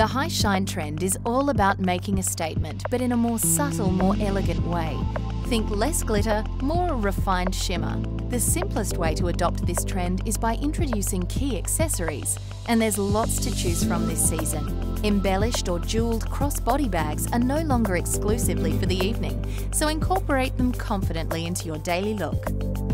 high shine trend is all about making a statement, but in a more subtle, more elegant way. Think less glitter, more refined shimmer. The simplest way to adopt this trend is by introducing key accessories, and there's lots to choose from this season. Embellished or jewelled crossbody bags are no longer exclusively for the evening, so incorporate them confidently into your daily look.